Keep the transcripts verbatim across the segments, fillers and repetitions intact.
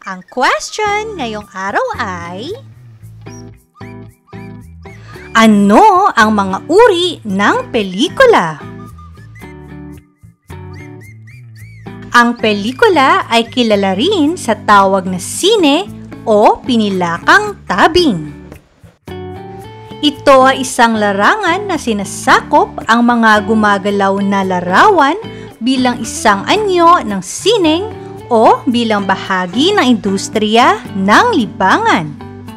Ang question ngayong araw ay, ano ang mga uri ng pelikula? Ang pelikula ay kilala rin sa tawag na sine o pinilakang tabing. Ito ay isang larangan na sinasakop ang mga gumagalaw na larawan bilang isang anyo ng sineng o bilang bahagi ng industriya ng libangan.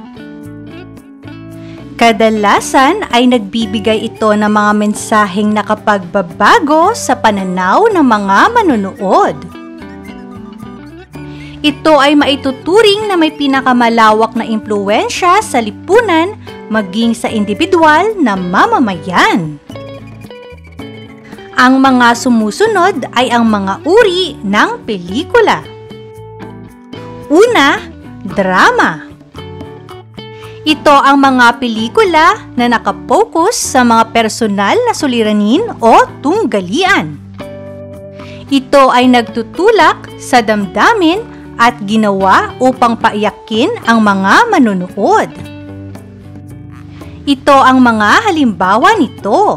Kadalasan ay nagbibigay ito ng mga mensaheng nakapagbabago sa pananaw ng mga manonood. Ito ay maituturing na may pinakamalawak na impluwensya sa lipunan maging sa individual na mamamayan. Ang mga sumusunod ay ang mga uri ng pelikula. Una, drama. Ito ang mga pelikula na nakapokus sa mga personal na suliranin o tunggalian. Ito ay nagtutulak sa damdamin at ginawa upang paiyakin ang mga manonood. Ito ang mga halimbawa nito.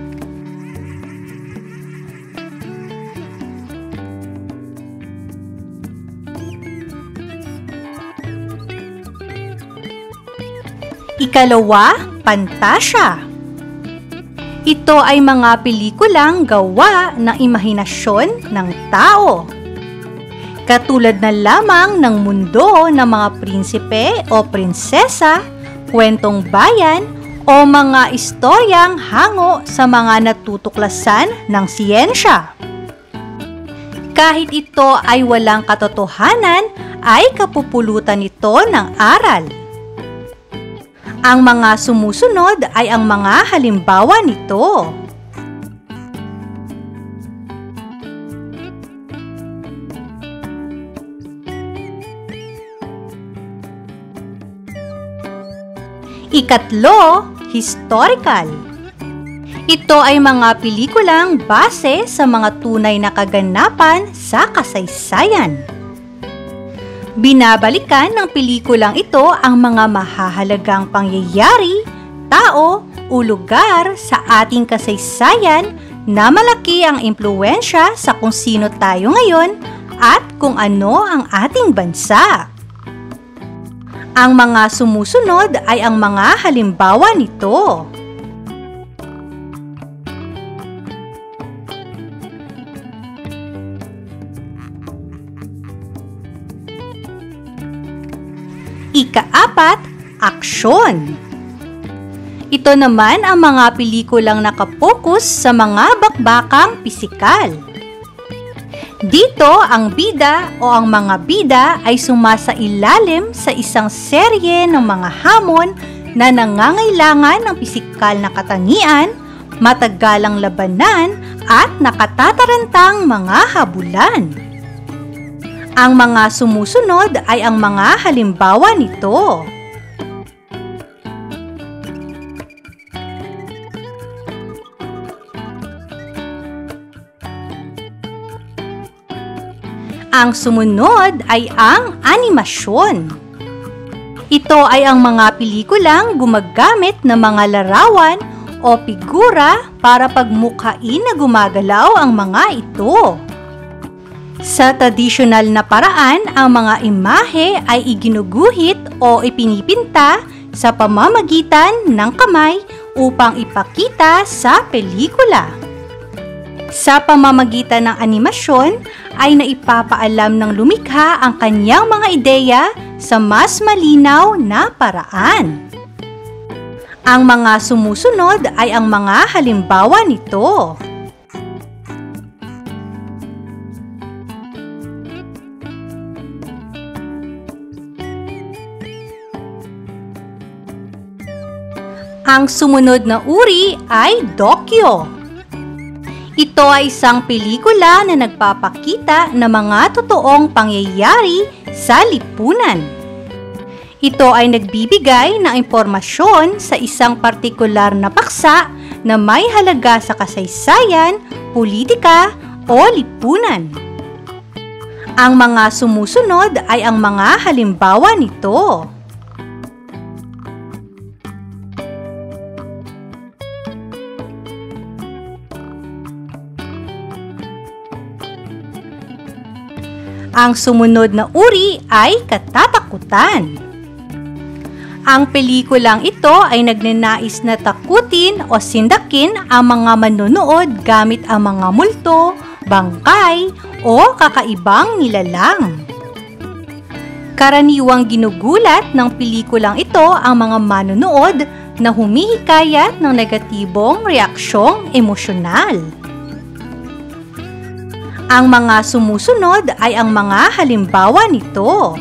Ikalawa, pantasya. Ito ay mga pelikulang gawa ng imahinasyon ng tao. Katulad na lamang ng mundo ng mga prinsipe o prinsesa, kwentong bayan, o mga istoryang hango sa mga natutuklasan ng siyensya. Kahit ito ay walang katotohanan, ay kapupulutan ito ng aral. Ang mga sumusunod ay ang mga halimbawa nito. Ikatlo, historical. Ito ay mga pelikulang base sa mga tunay na kaganapan sa kasaysayan. Binabalikan ng pelikulang ito ang mga mahahalagang pangyayari, tao o lugar sa ating kasaysayan na malaki ang impluwensya sa kung sino tayo ngayon at kung ano ang ating bansa. Ang mga sumusunod ay ang mga halimbawa nito. Ikaapat, aksyon. Ito naman ang mga pelikulang nakapokus sa mga bakbakang pisikal. Dito, ang bida o ang mga bida ay sumasailalim sa isang serye ng mga hamon na nangangailangan ng pisikal na katangian, matagalang labanan at nakatatarantang mga habulan. Ang mga sumusunod ay ang mga halimbawa nito. Ang sumunod ay ang animasyon. Ito ay ang mga pelikulang gumagamit ng mga larawan o figura para pagmukhain na gumagalaw ang mga ito. Sa tradisyonal na paraan, ang mga imahe ay iginuguhit o ipinipinta sa pamamagitan ng kamay upang ipakita sa pelikula. Sa pamamagitan ng animasyon, ay naipapaalam ng lumikha ang kanyang mga ideya sa mas malinaw na paraan. Ang mga sumusunod ay ang mga halimbawa nito. Ang sumunod na uri ay dokyo. Ito ay isang pelikula na nagpapakita ng mga totoong pangyayari sa lipunan. Ito ay nagbibigay ng impormasyon sa isang partikular na paksa na may halaga sa kasaysayan, politika o lipunan. Ang mga sumusunod ay ang mga halimbawa nito. Ang sumunod na uri ay katatakutan. Ang pelikulang ito ay nagnanais na takutin o sindakin ang mga manonood gamit ang mga multo, bangkay, o kakaibang nilalang. Karaniwang ginugulat ng pelikulang ito ang mga manonood na humihikayat ng negatibong reaksyong emosyonal. Ang mga sumusunod ay ang mga halimbawa nito.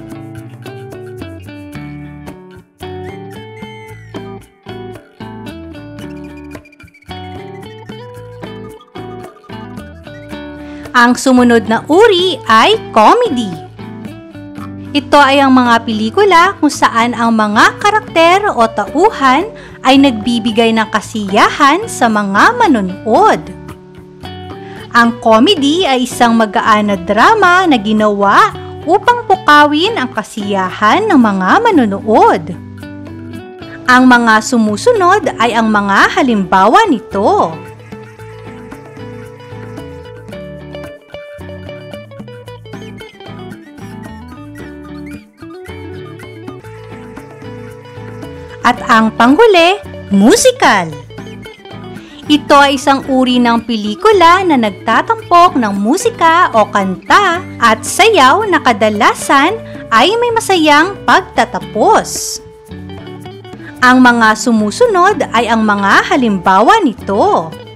Ang sumunod na uri ay comedy. Ito ay ang mga pelikula kung saan ang mga karakter o tauhan ay nagbibigay ng kasiyahan sa mga manonood. Ang comedy ay isang magaan na drama na ginawa upang pukawin ang kasiyahan ng mga manonood. Ang mga sumusunod ay ang mga halimbawa nito. At ang panghuli, musical. Ito ay isang uri ng pelikula na nagtatampok ng musika o kanta at sayaw na kadalasan ay may masayang pagtatapos. Ang mga sumusunod ay ang mga halimbawa nito.